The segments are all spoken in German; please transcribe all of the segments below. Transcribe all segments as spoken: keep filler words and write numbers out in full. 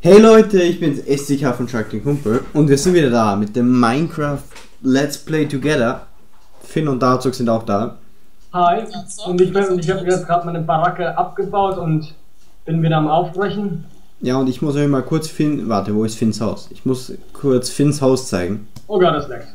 Hey Leute, ich bin's S C K von Shark den Kumpel und wir sind wieder da mit dem Minecraft Let's Play Together. Finn und Darzog sind auch da. Hi, und ich, bin, ich habe jetzt gerade meine Baracke abgebaut und bin wieder am Aufbrechen. Ja, und ich muss euch mal kurz Finn... Warte, wo ist Finns Haus? Ich muss kurz Finns Haus zeigen. Oh Gott, das leckt.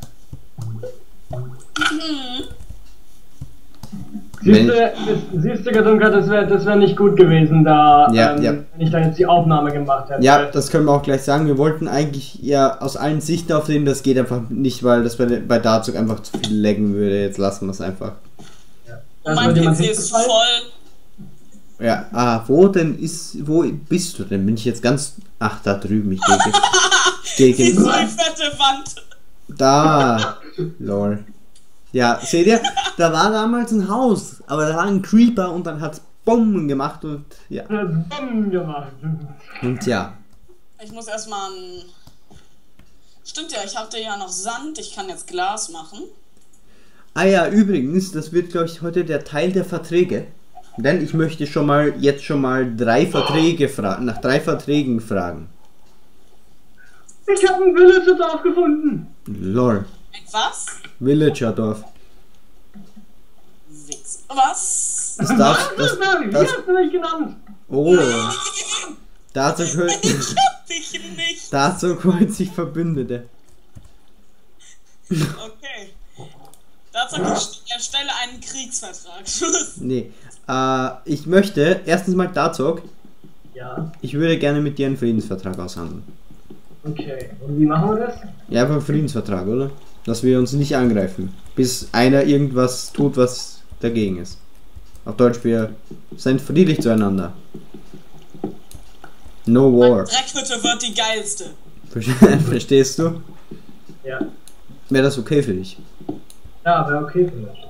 Siehst du, siehst du, Gedunker, das wäre das wär nicht gut gewesen, da, ja, ähm, ja. wenn ich da jetzt die Aufnahme gemacht hätte. Ja, das können wir auch gleich sagen. Wir wollten eigentlich ja aus allen Sichten aufnehmen, das geht einfach nicht, weil das bei, bei Darzog einfach zu viel laggen würde. Jetzt lassen wir es einfach. Ja. Und mein P C ist voll. Ja, ah, wo denn ist, wo bist du denn? Bin ich jetzt ganz, ach, da drüben, ich gehe gegen, Die so eine fette Wand. Da, lol. Ja, seht ihr, da war damals ein Haus, aber da war ein Creeper und dann hat's Bomben gemacht und ja. Bomben gemacht. Und ja. Ich muss erstmal ein... Stimmt ja, ich hatte ja noch Sand, ich kann jetzt Glas machen. Ah ja, übrigens, das wird glaube ich heute der Teil der Verträge. Denn ich möchte schon mal, jetzt schon mal drei Verträge fragen, nach drei Verträgen fragen. Ich habe ein Villager-Dorf gefunden. Lol. Was? Villager-Dorf. Wix. Was? Das darf, das, Wie das, hast du mich genannt? oh. Dazu holt, Ich hab dich nicht. dazu holt sich Verbündete. Okay. Dazu erstelle einen Kriegsvertrag. Schluss. Nee. Äh, ich möchte, erstens mal Darzog, Ja, ich würde gerne mit dir einen Friedensvertrag aushandeln. okay. Und wie machen wir das? Ja, einfach einen Friedensvertrag, oder? Dass wir uns nicht angreifen, bis einer irgendwas tut, was dagegen ist. Auf Deutsch, wir sind friedlich zueinander. No war. Dreckhütte wird die geilste. Verstehst du? Ja. Wäre das okay für dich? Ja, wäre okay für mich.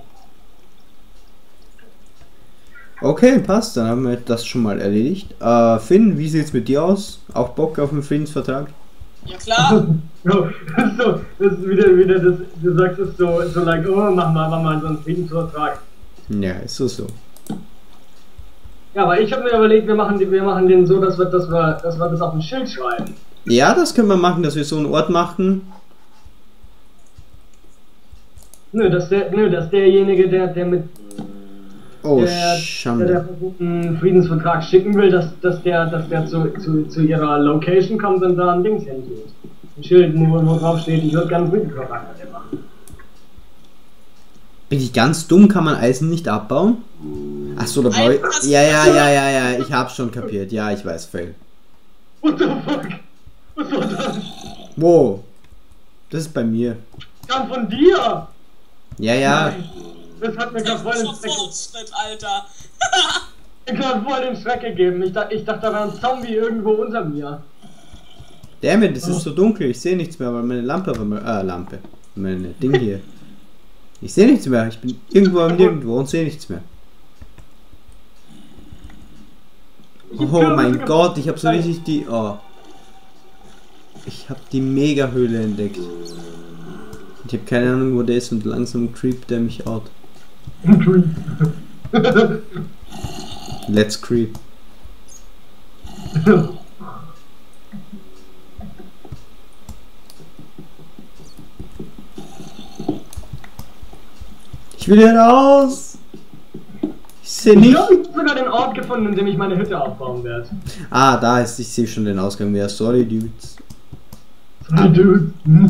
Okay, passt, dann haben wir das schon mal erledigt. Äh, Finn, wie sieht's mit dir aus? Auch Bock auf einen Friedensvertrag? Ja klar. So, so, das ist wieder, wieder das, du sagst es so, so like, oh, mach mal, mach mal so einen Friedensvertrag. Ja, ist so so. Ja, aber ich habe mir überlegt, wir machen, wir machen den so, dass wir, dass wir, dass wir das auf ein Schild schreiben. Ja, das können wir machen, dass wir so einen Ort machen. Nö, dass der, nö, dass derjenige, der, der mit Oh, der, der, Schande. der einen Friedensvertrag schicken will, dass, dass der, dass der zu, zu, zu ihrer Location kommt und da ein Dings hintut. Ein Schild, wo, wo drauf steht, ich würde gerne einen Friedensvertrag mit dir machen. Bin ich ganz dumm? Kann man Eisen nicht abbauen? Achso, da brauche ich... Ja, ja, ja, ja, ja, ich hab's schon kapiert. Ja, ich weiß, fail. What the fuck? Was war das? Wow. Das ist bei mir. Kam von dir! Ja, ja. Nein. Das hat mir gerade voll den Schreck, Fortschritt, Alter. mir grad voll den Schreck gegeben. Ich, dacht, ich dachte, da war ein Zombie irgendwo unter mir. Dammit, es ist so dunkel. Ich sehe nichts mehr, weil meine Lampe... Äh, Lampe. Meine Ding hier. Ich sehe nichts mehr. Ich bin irgendwo am Nirgendwo und sehe nichts mehr. Oh mein Gott, ich habe so richtig die... Oh. Ich habe die Mega-Höhle entdeckt. Ich habe keine Ahnung, wo der ist und langsam creept der mich out. Let's creep. Ich will hier raus! Ich sehe Ich nicht. habe sogar den Ort gefunden, in dem ich meine Hütte aufbauen werde. Ah, da ist, ich sehe schon den Ausgang wieder. Sorry, Dudes. Sorry, Dude.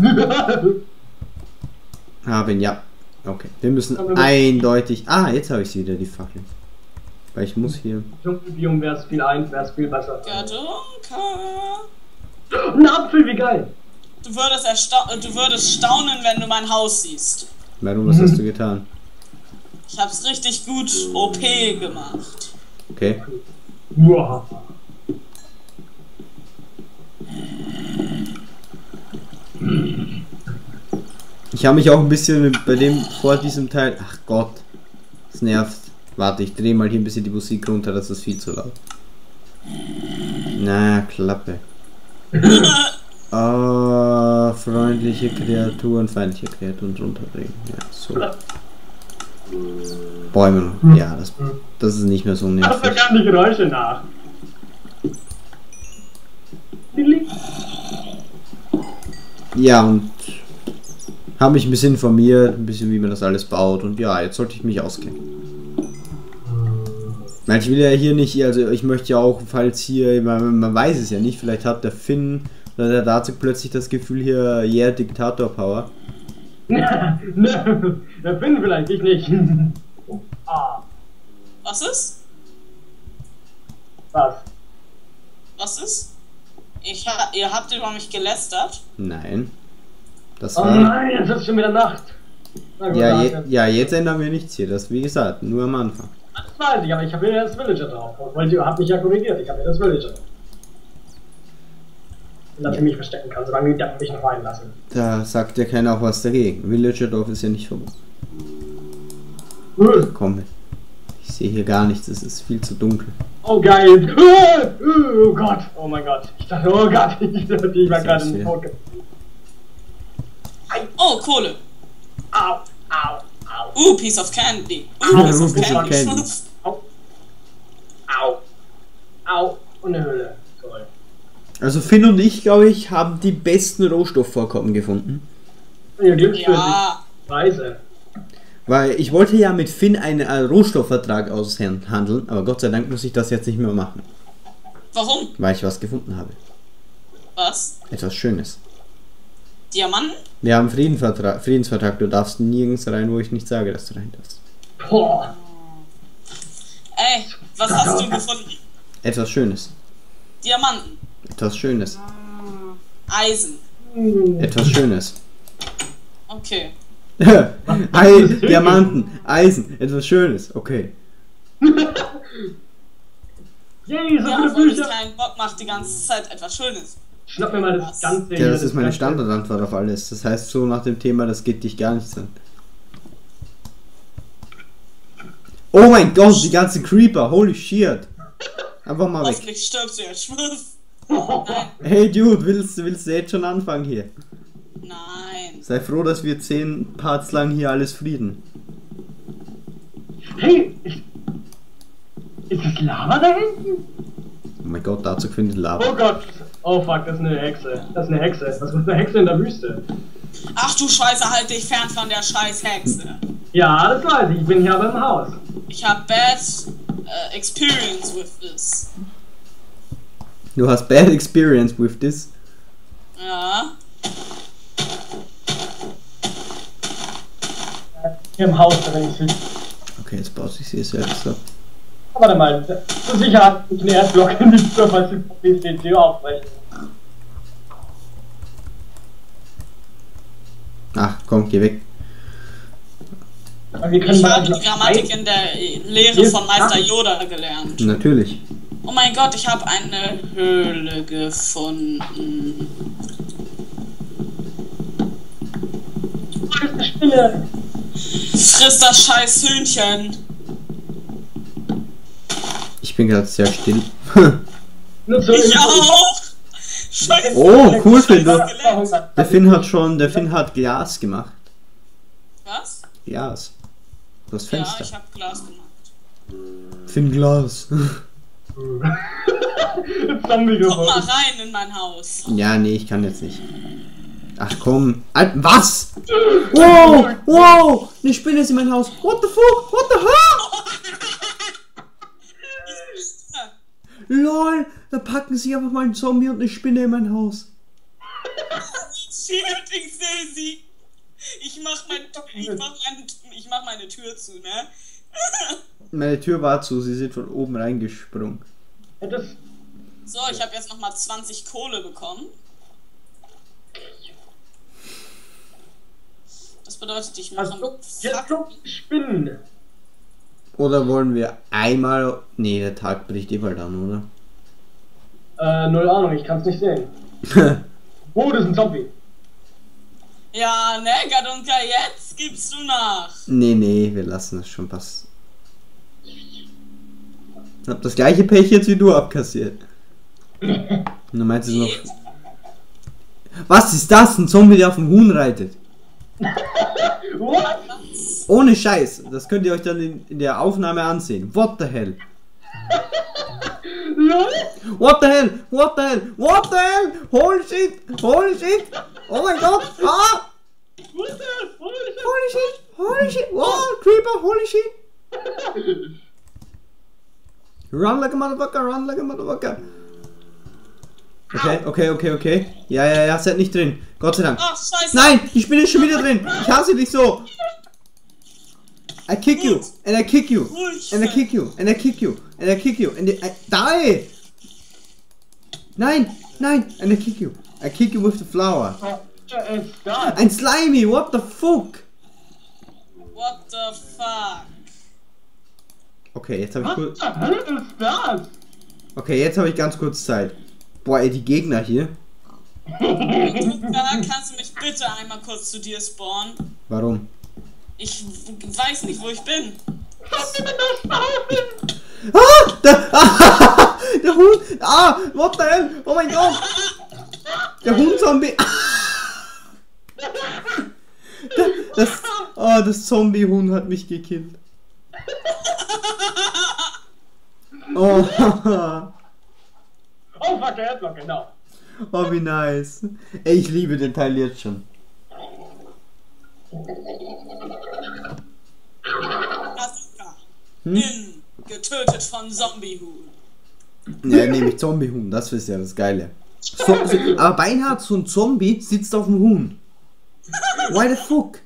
Haben, ja. Okay, wir müssen eindeutig... Ah, jetzt habe ich sie wieder, die Fackel. Weil ich muss hier... Dschungelbiom wäre es viel ein, wäre es viel besser. Gadunka. Ein Apfel, wie geil! Du würdest, ersta du würdest staunen, wenn du mein Haus siehst. Warum, was hast du getan? Ich hab's richtig gut O P gemacht. Okay. Wow. Ich habe mich auch ein bisschen bei dem vor diesem Teil... Ach Gott. Das nervt. Warte, ich drehe mal hier ein bisschen die Musik runter, das ist viel zu laut. Na, Klappe. Ah, freundliche Kreaturen, feindliche Kreaturen runterdrehen. Ja, so. Bäume. Ja, das, das ist nicht mehr so Mach da nervig. gar die Geräusche nach. Ja, und habe mich ein bisschen informiert, ein bisschen wie man das alles baut und ja, jetzt sollte ich mich auskennen. Weil ich will ja hier nicht, also ich möchte ja auch, falls hier, man, man weiß es ja nicht, vielleicht hat der Finn oder der dazu plötzlich das Gefühl hier, yeah, Diktator-Power. Ne, der Finn vielleicht, ich nicht. Ah, Was ist? was? Was ist? Ich ha ihr habt über mich gelästert? Nein. Das Oh war... nein, jetzt ist schon wieder Nacht. Na gut, Ja, dann je, halt ja, jetzt ändern wir nichts hier, das wie gesagt, nur am Anfang. jetzt. Das weiß ich, aber ich habe ja das Villager drauf. Weil ihr habt mich ja korrigiert, ich habe ja das Villager drauf. Dass ich mich verstecken kann, solange die Deppen mich noch reinlassen. Da sagt ja keiner auch was dagegen. Villager-Dorf ist ja nicht verboten. Uh, Komm, ich sehe hier gar nichts, es ist viel zu dunkel. Oh geil. Uh, uh, oh Gott. Oh mein Gott. Ich dachte, oh Gott, ich dachte, ich war gerade in den Tod. Oh, Kohle. Au, au, au. Uh, piece of candy. Uh, Ah, piece of piece of candy. candy. Au. Au. Au. Und eine Höhle. Toll. Also Finn und ich, glaube ich, haben die besten Rohstoffvorkommen gefunden. Ihr Glück für Ja. die Reise. Weil ich wollte ja mit Finn einen äh, Rohstoffvertrag aushandeln, aber Gott sei Dank muss ich das jetzt nicht mehr machen. Warum? Weil ich was gefunden habe. Was? Etwas Schönes. Diamanten? Wir haben Friedensvertrag, Friedensvertrag, du darfst nirgends rein, wo ich nicht sage, dass du rein darfst. Boah. Ey, was hast du gefunden? Etwas Schönes. Diamanten. Etwas Schönes. Eisen. Hm. Etwas Schönes. Okay. Ei, Diamanten, Eisen, etwas Schönes, okay. Yay, so Ja, viele obwohl es Bücher. keinen Bock macht, die ganze Zeit etwas Schönes. Schnapp mir mal das ganze. Ja, das ist meine Standardantwort auf alles. Das heißt so nach dem Thema, das geht dich gar nichts an. Oh mein Gott, die ganzen Creeper, holy shit. Einfach mal weg. Hoffentlich stirbst du jetzt, Schmiss. Oh. Nein, Hey Dude, willst, willst du jetzt schon anfangen hier? nein. Sei froh, dass wir zehn Parts lang hier alles frieden. Hey, ich, ist das Lava da hinten? Oh mein Gott, dazu findet Lava. Oh Gott. Oh fuck, das ist eine Hexe. Das ist eine Hexe. Was ist eine Hexe in der Wüste? Ach du Scheiße, halt dich fern von der scheiß Hexe. Ja, das weiß ich. Ich bin hier aber im Haus. Ich hab bad uh, experience with this. Du hast bad experience with this. Ja. Hier im Haus, da bin ich. Okay, jetzt baut sich hier selbst ab. Warte mal. Zur Sicherheit ich eine Erdglocke nicht so, falls die die Tür aufbrechen. Ach, komm, geh weg. Aber wir können Ich mal habe die noch Grammatik ein- in der Lehre von Meister Yoda gelernt. Natürlich. Oh mein Gott, ich habe eine Höhle gefunden. Oh, das ist eine Spinne. Friss das scheiß Hühnchen. Ich bin gerade sehr still. Nur zur Ich Info. auch. Scheiße. Oh, cool, Finn. Du, gelernt. der Finn hat schon, der Finn hat Glas gemacht. Was? Glas. Das Ja, Fenster. ich habe Glas gemacht. Finn Glas. Zombie Komm mal geworden. rein in mein Haus. Ja, nee, ich kann jetzt nicht. Ach komm. Alt, was? Wow, wow. Eine Spinne ist in mein Haus. What the fuck? What the hell? Lol. Da packen sie einfach mal einen Zombie und eine Spinne in mein Haus. Shooting, Daisy. Ich mach mein, ich mach mein, ich mach meine Tür zu, ne? Meine Tür war zu. Sie sind von oben reingesprungen. Ja, das So, ich habe jetzt nochmal zwanzig Kohle bekommen. Das bedeutet, ich mache also, jetzt Fuck. kommt Spinnen. Oder wollen wir einmal... Nee, der Tag bricht eh bald an, Äh, null Ahnung, ich kann's nicht sehen. oder? Oh, das ist ein Zombie. Ja, ne, Gadunka, jetzt gibst du nach. Nee, nee, wir lassen das schon passen. Ich hab das gleiche Pech jetzt wie du abkassiert. Und dann meinst du noch... Geht. Was ist das? Ein Zombie, der auf dem Huhn reitet. What? Ohne Scheiß. Das könnt ihr euch dann in, in der Aufnahme ansehen. What the hell? What the hell? What the hell? What the hell? Holy shit! Holy shit! Oh mein Gott! Ah! What the hell? Holy shit! Holy shit! Wow! Creeper! Holy shit! Run like a motherfucker! Run like a motherfucker! Okay, okay, okay, okay. Ja, ja, ja, seid nicht drin. Gott sei Dank. Ach, scheiße. Nein! Die Spinne ist schon wieder drin! Ich hasse dich so! I kick you! And I kick you! And I kick you! And I kick you! And I kick you! And I... Die! Nein! Nein! And I kick you! I kick you with the flower! Ein Slimy! What the fuck? What the fuck? Okay, jetzt habe ich kurz... Was zur Hölle ist das? Okay, jetzt habe ich ganz kurz Zeit. Boah, ey, die Gegner hier. Da kannst du mich bitte einmal kurz zu dir spawnen? Warum? Ich weiß nicht, wo ich bin. Ah! Der, ah, der Hund! Ah! What the hell? Oh mein Gott! Der Hund-Zombie! Das, oh, das Zombie-Huhn hat mich gekillt. Oh, Oh fuck, der Headlock, genau. oh, wie nice. Ey, ich liebe den Teil jetzt schon. Afrika. Hm? In, getötet von Zombie-Huhn. Ja, nämlich Zombie-Huhn, das ist ja das Geile. So, so, aber Beinhard, so ein Zombie sitzt auf dem Huhn. Why the fuck?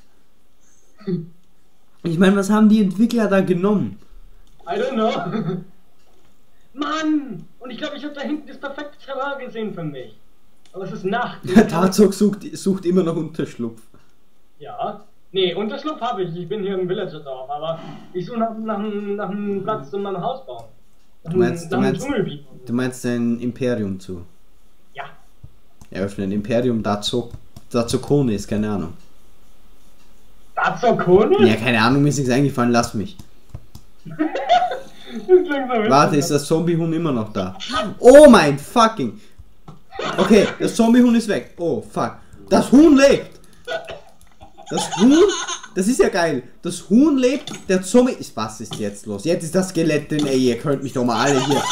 Ich meine, was haben die Entwickler da genommen? I don't know. Mann! Und ich glaube, ich habe da hinten das perfekte Terrain gesehen für mich. Aber es ist Nacht. Der Tarzog sucht, sucht immer noch Unterschlupf. Ja. Nee, Unterschlupf habe ich. Ich bin hier im Villager-Dorf, aber ich suche nach, nach, nach einem Platz zum meinem Haus bauen. Nach Du meinst, nach du einem meinst, Dschungelbiet. du meinst ein Imperium zu? Ja. Eröffnen. Imperium dazu, dazu Kone ist, keine Ahnung. Dazu Kone? Ja, keine Ahnung, mir ist nichts eingefallen, lass mich. Das klingt so witzig. Warte, ist das Zombie-Huhn immer noch da? Oh mein fucking... Okay, das Zombie-Huhn ist weg. Oh, fuck. Das Huhn lebt! Das Huhn... Das ist ja geil. Das Huhn lebt, der Zombie... Was ist jetzt los? Jetzt ist das Skelett drin. Ey, ihr könnt mich doch mal alle hier...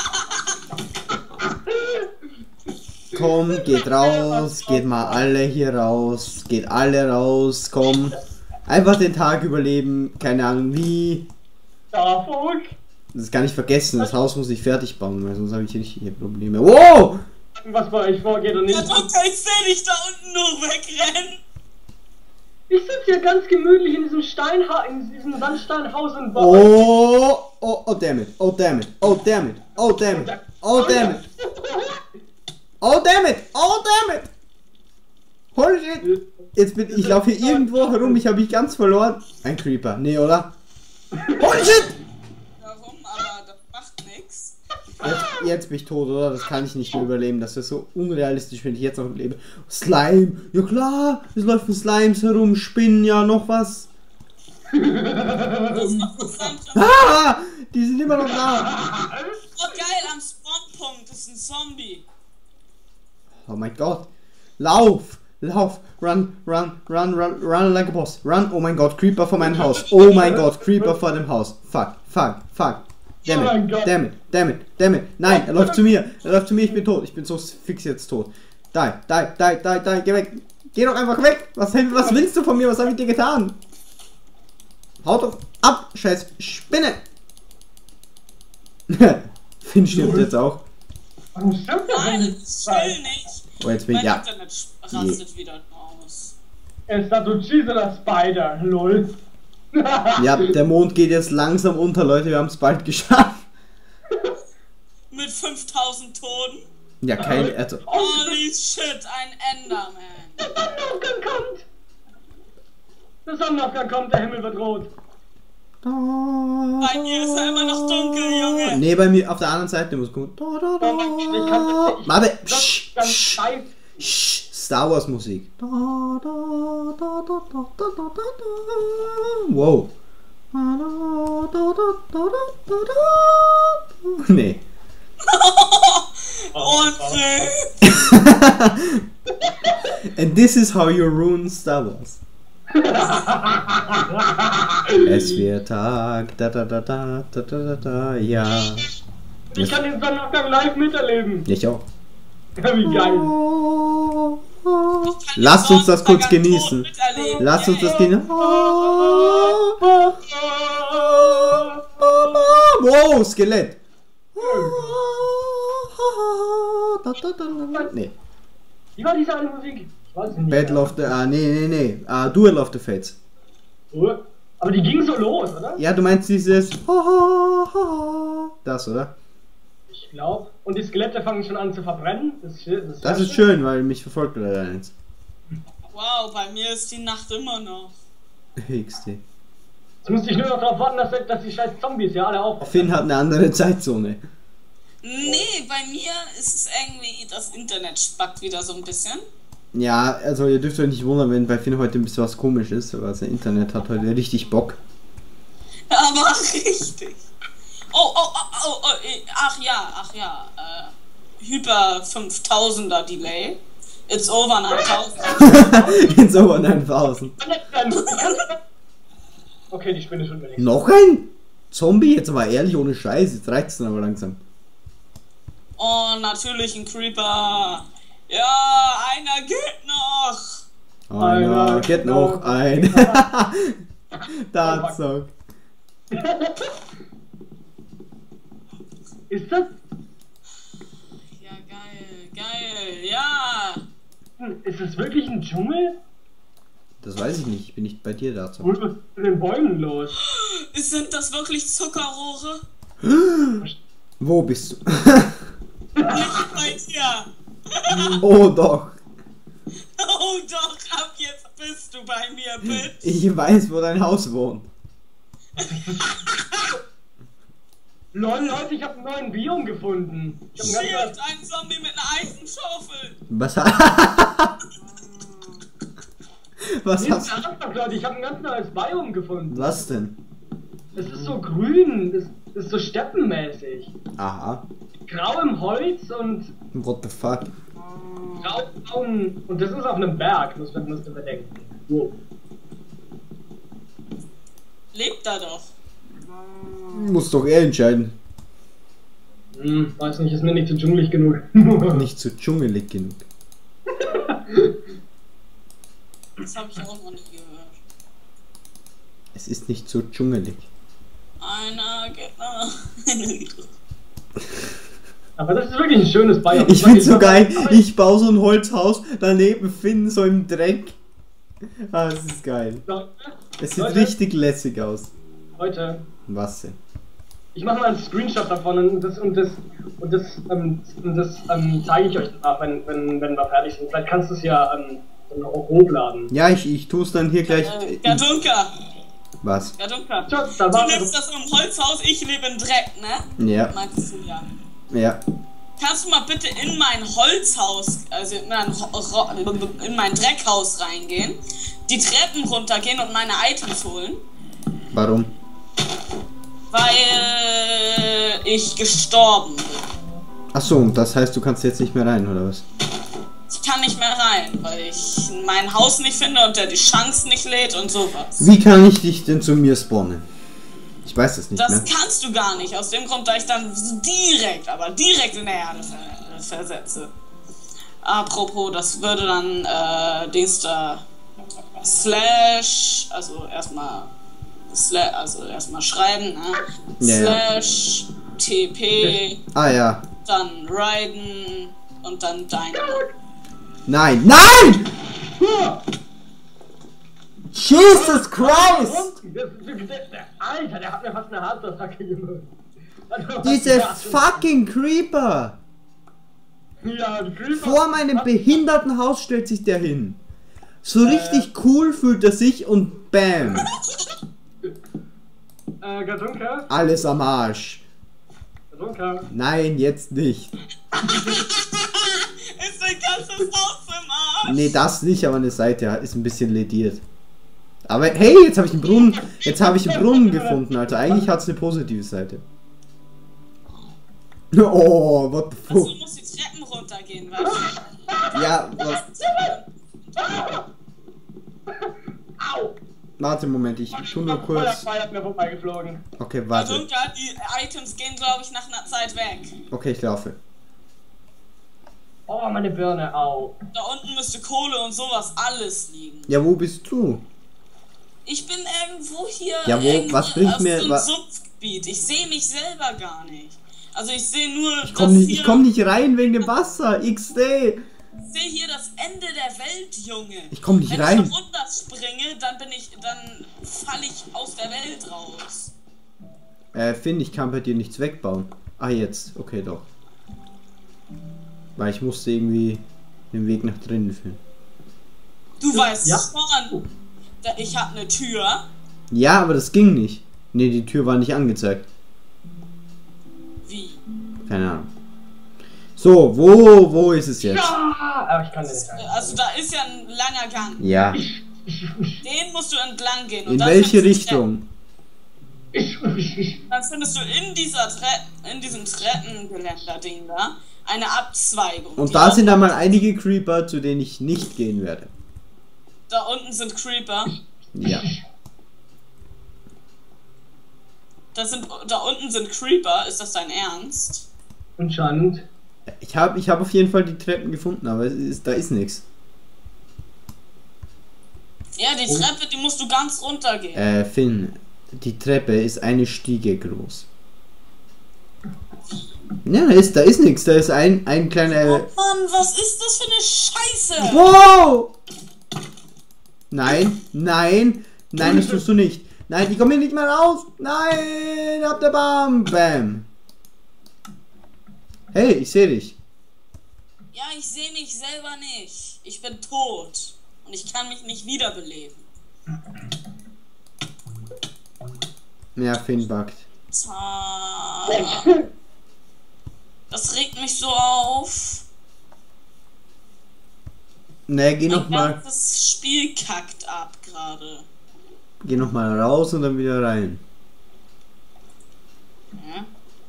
Komm, geht raus. Geht mal alle hier raus. Geht alle raus. Komm. Einfach den Tag überleben. Keine Ahnung wie. Da, Fuck. Das kann ich vergessen. Das Haus muss ich fertig bauen, weil sonst habe ich richtige Probleme. Wow! Was bei euch vorgeht und Ja, nicht. Doktor, ich seh dich da unten nur wegrennen. Ich sitze hier ganz gemütlich in diesem Steinha in diesem Sandsteinhaus in Bau. Oh, oh, oh, damn it. Oh, damn it. Oh, damn it. Oh, damn it. Oh, damn it. Oh, damn it. Oh, damn it. Holy shit. Jetzt bin ich laufe hier irgendwo herum. Ich habe mich ganz verloren. Ein Creeper. Nee, oder? Holy shit. Warum? Aber das macht nix. Jetzt, jetzt bin ich tot, oder? Das kann ich nicht mehr überleben. Das ist so unrealistisch, wenn ich jetzt noch lebe. Slime! Ja klar! Es läufen Slimes herum, Spinnen, ja, noch was. Das ist noch was anderes. Ah! Die sind immer noch da. Oh geil, am Spawnpunkt ist ein Zombie. Oh mein Gott. Lauf! Lauf! Run, run, run, run, run like a boss. Run! Oh mein Gott, Creeper vor meinem Haus. Oh mein Gott, Creeper vor dem Haus. Fuck, fuck, fuck. Damn it, damn it, damn it, damn it. Nein, er läuft zu mir. Er läuft zu mir, ich bin tot. Ich bin so fix jetzt tot. Die, die, die, die, die, geh weg. Geh doch einfach weg. Was, was willst du von mir? Was habe ich dir getan? Haut doch ab, scheiß Spinne. Finn stirbt jetzt auch. Warum stimmt das Nein, denn das chill nicht. Oh, jetzt bin Mein ich, ja. Internet rastet wieder aus. Ist das du Cheese oder Spider? Lol. Ja, der Mond geht jetzt langsam unter, Leute. Wir haben es bald geschafft. Mit fünftausend Toten. Ja, kein, also, Holy shit, ein Enderman. Der Sonnenaufgang kommt! Der Sonnenaufgang kommt, der Himmel wird rot. Bei mir ist er immer noch dunkel, Junge. nee, bei mir auf der anderen Seite muss kommen. Da, da, da. Ich kann das nicht. Warte, Das psch, ganz psch, steif. psch, Star Wars Musik. Da, da, da, da, da, da, da, da, da. Wow. Da, da, da, da, da, da, da. Nee. Und äh, And this is how you ruin Star Wars. Es wird Tag, da da da da da da da da, ja. Ich kann den Sonnenaufgang live miterleben. Ich auch. Ja, wie geil. Lasst uns das kurz genießen. Lasst uns das genießen. Wow, Skelett. Nee. Wie war diese eine Musik? Ich weiß es nicht. Battle of the... Ah, nee, nee, nee. Ah, Duel of the Fates. Oh, aber die ging so los, oder? Ja, du meinst dieses... Das, oder? Ich glaube. Und die Skelette fangen schon an zu verbrennen. Das, ist- das, ist, Das sehr ist schön, weil mich verfolgt leider eins. Wow, bei mir ist die Nacht immer noch. X D. Jetzt musste ich nur noch darauf warten, dass, dass die scheiß Zombies ja alle auch. Finn hat eine andere Zeitzone. Nee, bei mir ist es irgendwie, das Internet spackt wieder so ein bisschen. Ja, also ihr dürft euch nicht wundern, wenn bei Finn heute ein bisschen was komisch ist, aber sein Internet hat heute richtig Bock. Aber richtig. Oh, oh, oh, oh, oh, eh, ach ja, ach ja. Äh, Hyper fünftausender Delay. It's over neuntausend. Jetzt over neuntausend. Okay, die Spinne schon wieder nicht. Noch ein Zombie? Jetzt aber ehrlich, ohne Scheiß. Jetzt reicht's dann aber langsam. Oh, natürlich ein Creeper. Ja, einer geht noch. Einer Einer geht noch ein. Tatsache. Ist das? Ja, geil, geil, ja. Ist das wirklich ein Dschungel? Das weiß ich nicht. Ich bin nicht bei dir dazu. Wo ist was mit den Bäumen los? Sind das wirklich Zuckerrohre? Wo bist du? Nicht bei dir. Oh doch. Oh doch, ab jetzt bist du bei mir, Bitch. Ich weiß, wo dein Haus wohnt. Lol, Leute, ich habe einen neuen Biom gefunden. Ich hab ein Shit, ganz ein Zombie mit einer Eisenschaufel. Was ha- Was neues... hast du? Leute, ich habe ein ganz neues Biom gefunden. Was denn? Es ist so grün, es ist so steppenmäßig. Aha. Grau im Holz und What the fuck? grau-braun. Und das ist auf einem Berg, muss man muss man bedenken. Wow. Lebt da doch. Muss doch er entscheiden. Hm, weiß nicht, ist mir nicht zu dschungelig genug. Nicht zu dschungelig genug. Das habe ich auch noch nicht gehört. Es ist nicht so dschungelig. Einer geht noch. Aber das ist wirklich ein schönes Biom. Ich find's so geil. Ich baue so ein Holzhaus, daneben Finn so im Dreck. Ah, das ist geil. Es sieht Leute, richtig lässig aus. Leute, Was denn? ich mache mal einen Screenshot davon und das und das und das, ähm, und das ähm, zeige ich euch danach, wenn, wenn, wenn wir fertig sind. Vielleicht kannst du es ja ähm, dann auch hochladen. Ja, ich, ich tue es dann hier gleich. Äh, in- Gadunka. Was? Gadunka. Tja, da Du war lebst das im Holzhaus, ich lebe im Dreck, ne? Ja, Meinst du ja. ja. Kannst du mal bitte in mein Holzhaus, also in mein, Ro- Ro- in mein Dreckhaus reingehen, die Treppen runtergehen und meine Items holen? Warum? Weil ich gestorben bin. Achso, und das heißt, du kannst jetzt nicht mehr rein, oder was? Ich kann nicht mehr rein, weil ich mein Haus nicht finde und der die Chance nicht lädt und sowas. Wie kann ich dich denn zu mir spawnen? Ich weiß das nicht Das mehr. kannst du gar nicht, aus dem Grund, da ich dann direkt, aber direkt in der Erde ver versetze. Apropos, das würde dann, äh, Dings da, slash, also erstmal, slash, also erstmal schreiben, ne? Ja, ja. Slash, tp, Ah ja. dann riden und dann dein. Nein. Nein! Jesus Christ! Alter, der hat mir fast eine Herzattacke gemacht. Diese fucking Creeper! Ja, die Creeper. Vor meinem behinderten Haus stellt sich der hin. So richtig cool fühlt er sich und bam! Äh, Gadunka? Alles am Arsch. Gadunka? Nein, jetzt nicht. Ist dein ganzes Haus im Arsch? Nee, das nicht, aber eine Seite ist ein bisschen lediert. Aber hey, jetzt habe ich einen Brunnen. Jetzt habe ich einen Brunnen gefunden, Alter. Eigentlich hat es eine positive Seite. Oh, what the Also, fuck? du musst die Treppen runtergehen, weißt du? Ja, was? Au! Warte, Moment, ich tu nur kurz. Feuerpfeil mir vorbeigeflogen. Okay, warte. Also, die Items gehen, glaube ich, nach einer Zeit weg. Okay, ich laufe. Oh, meine Birne, au. Da unten müsste Kohle und sowas alles liegen. Ja, wo bist du? Ich bin irgendwo hier. Ja, wo- irgendwo was bringt auf mir- so einem wa- Sumpfgebiet. Ich sehe mich selber gar nicht. Also ich sehe nur. Ich komm, nicht, ich hier, komm nicht rein wegen dem Wasser. X D. Ich sehe hier das Ende der Welt, Junge. Ich komm nicht Wenn rein. ich runter springe, dann bin ich, dann falle ich aus der Welt raus. Äh, Finn, ich kann bei dir nichts wegbauen. Ah, jetzt. Okay, doch. Weil ich musste irgendwie den Weg nach drinnen finden. Du weißt Ja. schon, da- ich habe eine Tür. Ja, aber das ging nicht. Ne, die Tür war nicht angezeigt. Wie? Keine Ahnung. So, wo, wo ist es jetzt? Ja, aber ich kann dir nicht rein. Also da ist ja ein langer Gang. Ja. Den musst du entlang gehen. Und In dann welche findest du Richtung? Ich, Dann findest du in dieser Tre in diesem Treppengeländer-Ding da eine Abzweigung. Und die da auch- sind einmal einige Creeper, zu denen ich nicht gehen werde. Da unten sind Creeper. Ja. Das sind, da unten sind Creeper. Ist das dein Ernst? Anscheinend. Ich habe ich hab auf jeden Fall die Treppen gefunden, aber es ist, da ist nichts. Ja, die Treppe, die musst du ganz runter gehen. Äh, Finn, die Treppe ist eine Stiege groß. Ja, da ist, da ist nichts. Da ist ein, ein Oh kleiner... Mann, was ist das für eine Scheiße? Wow! Nein, nein, nein, das tust du nicht. Nein, ich komme hier nicht mehr raus. Nein, ab der Bam. Bam. Hey, ich sehe dich. Ja, ich sehe mich selber nicht. Ich bin tot. Und ich kann mich nicht wiederbeleben. Ja, Finn buggt. Zah. Das regt mich so auf. Ne, geh Mein noch mal, ganzes Spiel kackt ab gerade. geh noch mal raus und dann wieder rein. Ja.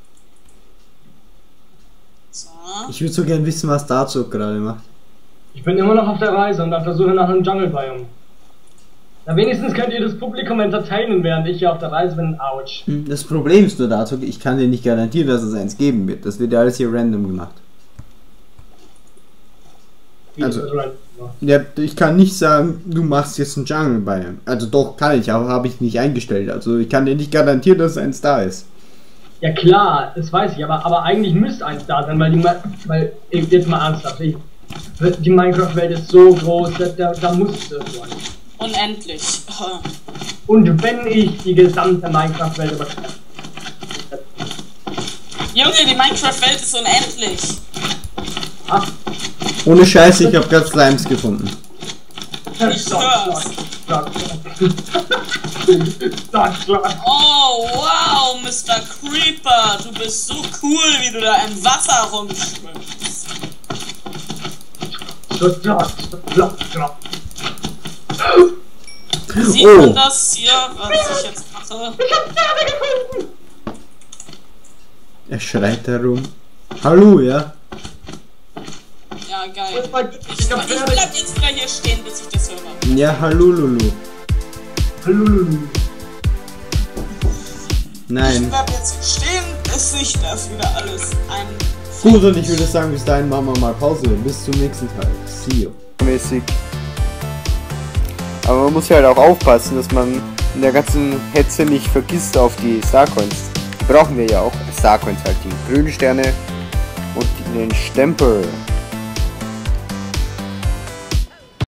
So. Ich würde so gern wissen, was dazu gerade macht. Ich bin immer noch auf der Reise und auf der Suche nach einem Jungle-Biome. Na, wenigstens könnt ihr das Publikum entertainen, während ich hier auf der Reise bin. Autsch. Hm, Das Problem ist nur dazu, ich kann dir nicht garantieren, dass es eins geben wird. Das wird ja alles hier random gemacht. Wie Also- ist das right? Ja, ich kann nicht sagen, du machst jetzt einen Jungle Biome. Also doch, kann ich, aber habe ich nicht eingestellt. Also ich kann dir nicht garantieren, dass eins da ist. Ja klar, das weiß ich, aber, aber eigentlich müsste eins da sein, weil die Ma weil, ey, jetzt mal ernsthaft, ich, die Minecraft-Welt ist so groß, da, da, da muss es irgendwo eins. Unendlich. Und wenn ich die gesamte Minecraft-Welt überschreibe. Junge, die Minecraft-Welt ist unendlich. Ach, Ohne Scheiße, ich habe gerade Slimes gefunden. Ich hör's. Oh, wow, Mister Creeper. Du bist so cool, wie du da im Wasser rumschwimmst. Sieht Oh. man das hier, was ich jetzt mache? Er schreit herum. Hallo, ja? Ja, geil. Ich, Ich ich hab bleib jetzt wieder hier stehen, bis ich das höre. Ja, hallo, Lulu. Lulu. Ich Nein. bleib jetzt hier stehen, bis sich das wieder alles ein... Gut, und ich würde sagen, bis dahin machen wir mal Pause. Bis zum nächsten Teil. See you. Mäßig. Aber man muss ja halt auch aufpassen, dass man in der ganzen Hetze nicht vergisst auf die Starcoins. Die brauchen wir ja auch. Starcoins halt, die grünen Sterne und den Stempel.